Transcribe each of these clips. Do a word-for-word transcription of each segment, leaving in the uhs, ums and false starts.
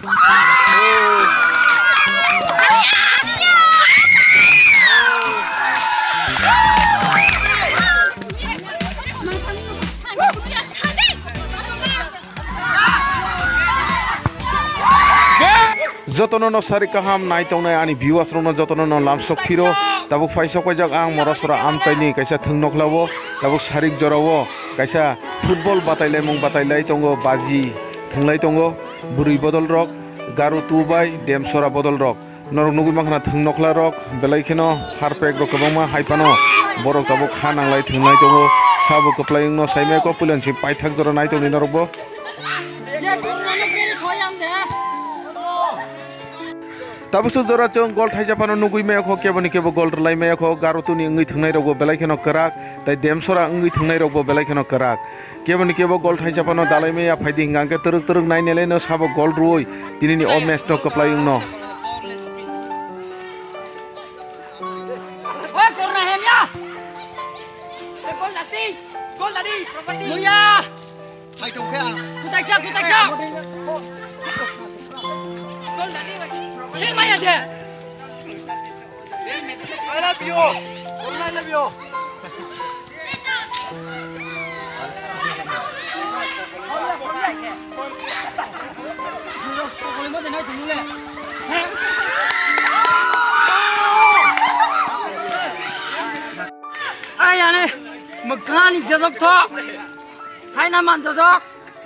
jotono no sari kaham nai tongnai ani viewers rono jotono no lamsok phiro tabuk faisok kajak ang morasora amchaini kaisa thungnokhlawo tabuk sarik jorawo kaisa football batailai mung batailai tongo baji thunglai tongo buri bodol rok garu tubai demsora bodol rok norok nugui makhna thungnokla rok belai kheno harpek rok kabangma haipano borok tabuk khananglai thunglai tongo sabu kaplaing no saimai ko pulansi paithak jora nai tongni norokbo tabusu jora chong gol thaisa pano nugui maya kho keboni kebo gol rlai maya kho garutuni ngui thungnai rokbo belai kheno karak tai demsora ngui thungnai rokbo belai kheno karak keboni kebo gol thaisa pano dalai maya phaidi hingangke turuk turuk nai nelai no sabo gol ruoi tinini o match no kaplai no oi gol na hem ya eh gol tadi gol tadi properti Muya hai tung khe à kutak sa kutak sa gol tadi Shin Maya de. I love you. I love you. Ai ane, magkani jazok tho. Hai naman jazok.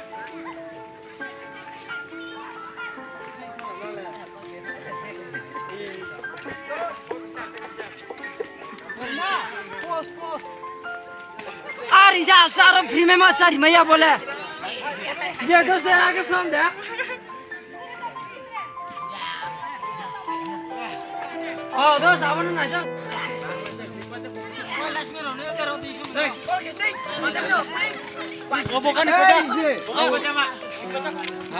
Ari ja saro phime ma sari maya bole ye do se aage from de oh do saban na ja lakshmi ro ne karo di sum oh bukan kota oh kota ma ha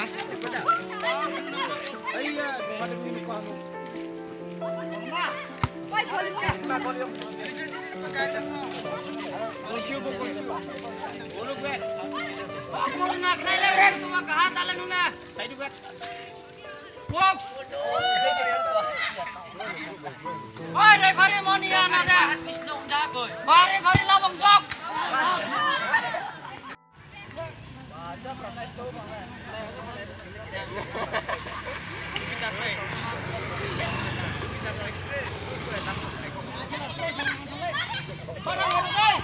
aiya bukan ini ko amo ma vai volume volume Aku nak naik rek tu mak hat alam nuna. Side bet. Box. Oi referee monia nada. Isnong dah koi. Oi referee lah bang jok. Baca protes tu bang. Kita play. Kita play. Mana mana koi?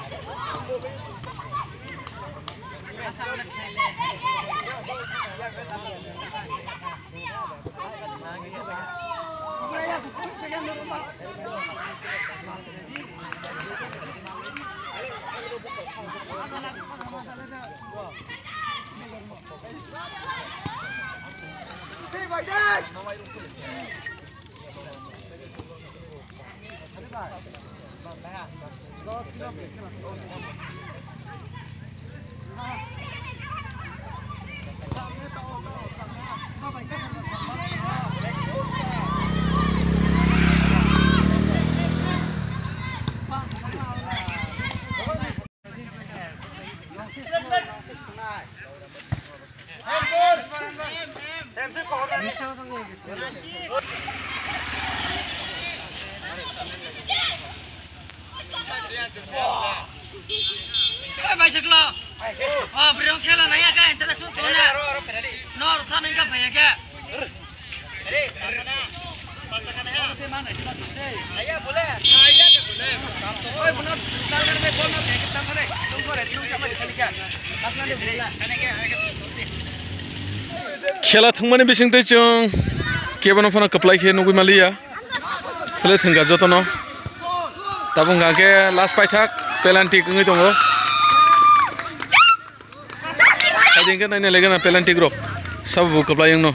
Eh masuk lo. Oh beriong kela naya kan, terus suka na. Nor thana inka bhaya kya? Ready? Mana? Patakan ya. Di mana? Ayah boleh. Ayah deh boleh. Oh benar. Tangan me phone me kita mare. Tunggu re, tunggu sama dikali kya? Apna ne boleh. Kane kya? खेला थंगमानि बिसिंते जों केबन फना कप्लाइ खे नुगुइ मालिया खेला थंगा जतनो ताबुं गाके लास्ट पाइथाक पेनाल्टी गङै दङ साइदिंके नायना लेगोना पेनाल्टी ग्रुप साबु कप्लाइ नो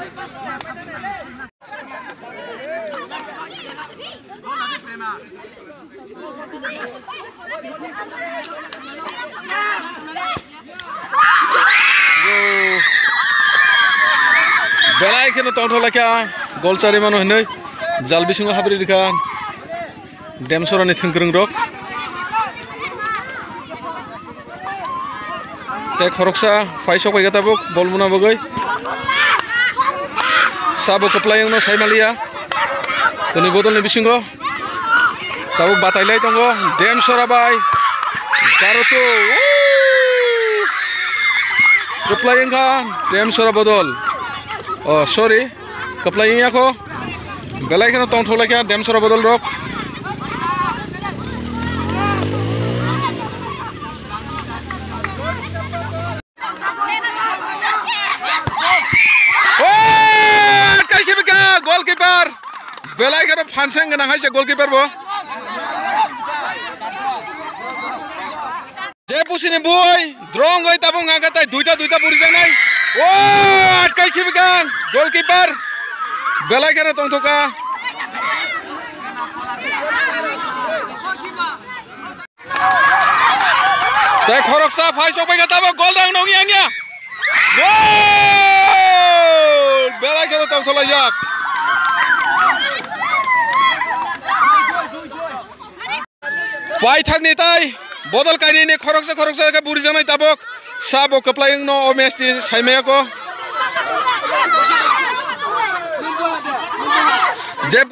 Belai kena tongtol lagi gol cari mana hendak jal bising habri dikan dem sora ni thengkreng rok te khoroksa faisok bai gata bok bol muna bogai sabo keplayang no saimalia toni bodol ni bisingo tabu batailai tongo dem sora bai karoto keplayang kan dem sora bodol. Oh sorry, keplayang aku. Belai kena tong thol lagi dem sora bodol rok. Oh, kai kibika goalkeeper. Belai kena fanseng kena hai se goalkeeper bo. Je pusini boy, drong gai tabung angkat duita duita puri jangai. Oh, kai kibika goalkeeper. Belai kena tong thoka. Te khoroksa faisok bai gata bo gol rang nongi angya. Gol! Belai kena tong thola jak. Fai thak ni tai bodol kaini ni khoroksa khoroksa ka buri janai tabok sabo keplayang no o match ti saimaya ko